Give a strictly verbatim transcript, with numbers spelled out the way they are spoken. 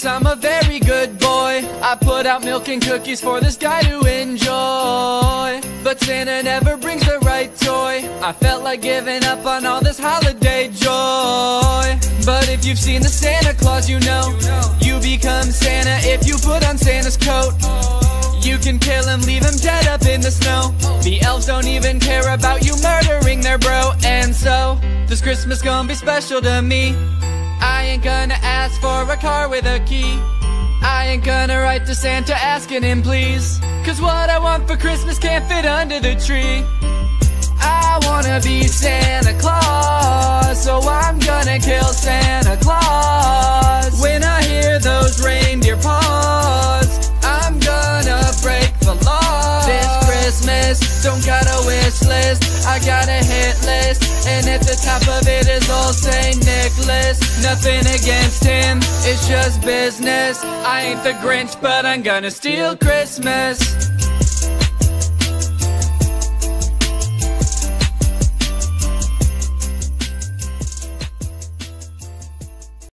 Christmas, I'm a very good boy. I put out milk and cookies for this guy to enjoy, but Santa never brings the right toy. I felt like giving up on all this holiday joy. But if you've seen the Santa Claus, you know you become Santa if you put on Santa's coat. You can kill him, leave him dead up in the snow. The elves don't even care about you murdering their bro. And so, this Christmas gonna be special to me. I ain't gonna ask for a car with a key. I ain't gonna write to Santa asking him please, cause what I want for Christmas can't fit under the tree. I wanna be Santa Claus, so I'm gonna kill Santa Claus. When I hear those reindeer paws, I'm gonna break the law. This Christmas, don't got a wish list, I got a hit list, and at the top of it is old Saint Nicholas. Nothing against him, it's just business. I ain't the Grinch, but I'm gonna steal Christmas.